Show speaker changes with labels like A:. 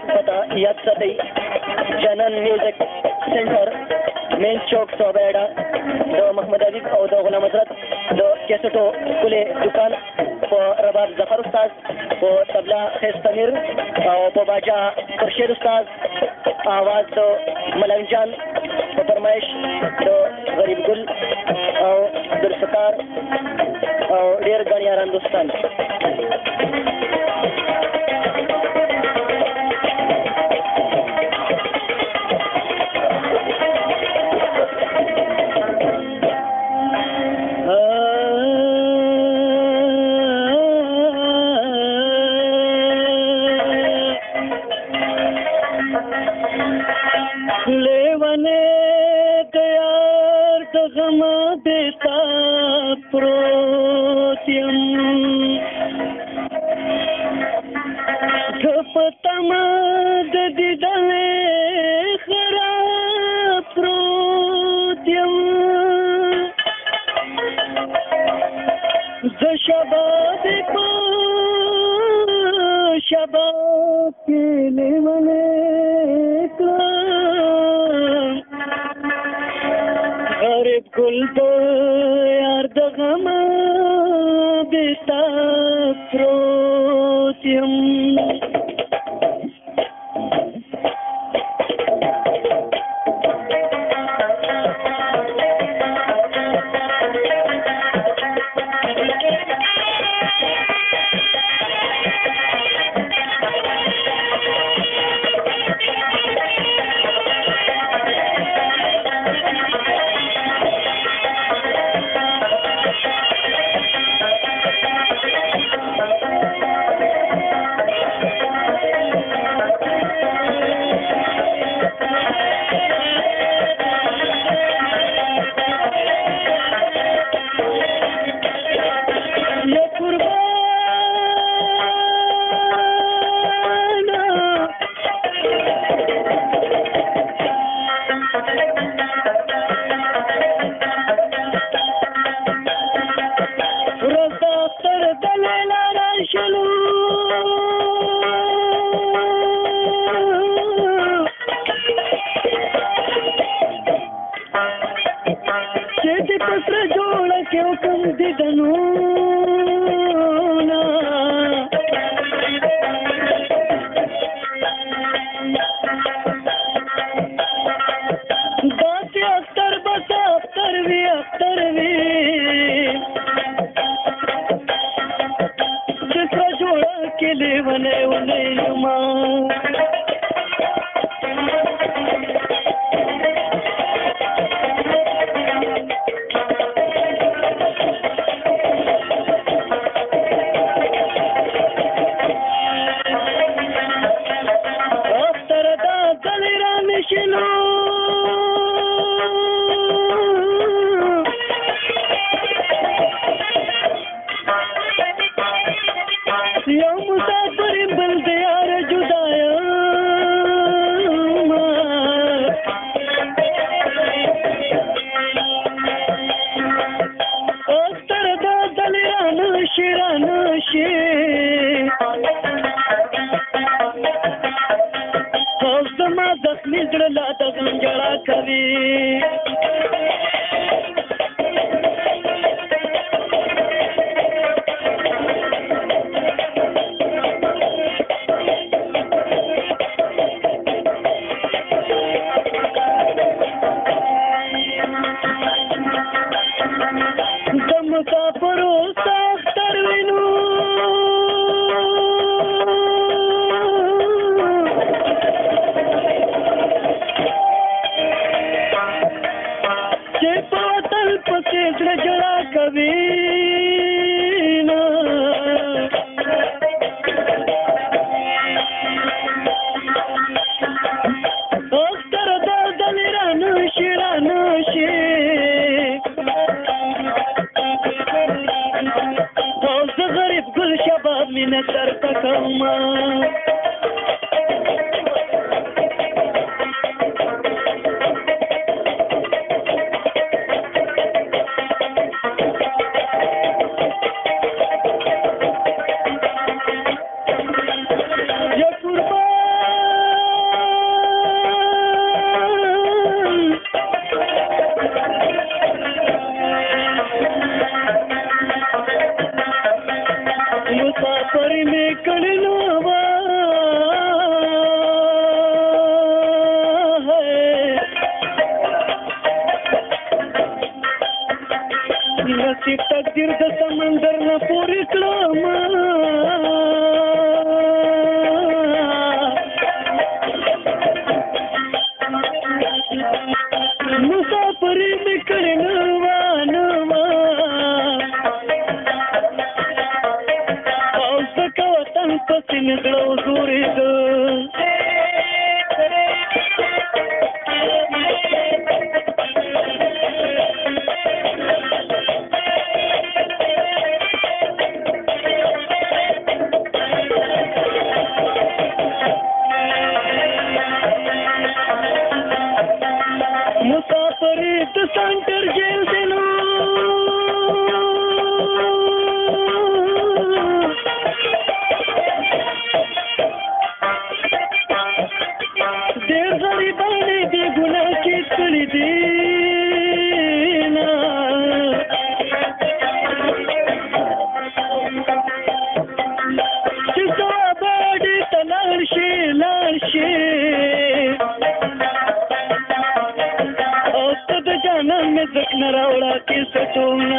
A: पता याद साथै जनन म्युजिक सेन्टर मेन चौक सोबेडा د محمد حبیب او د غلام حضرت د کیسټو کله دکان په رباب ظفر استاد په طبلا خستمیر او په باجا خورشید استاد आवाज د ملنګ جان په فرمایش د غریب ګل او عبدالستار او ډیر غنیاران دوستان تقدیر د سمندر نه پورې کړم مسافري مې کړې نه وه او ځکه وطن پسې مې زړه وزورېده مسافري د سنټر جیل دی نو ډېر غریبانې بې ګناه کې کړي دي نه چې سواباډې ته لاړ شي جانان میں زخم راوڑا کے سٹونا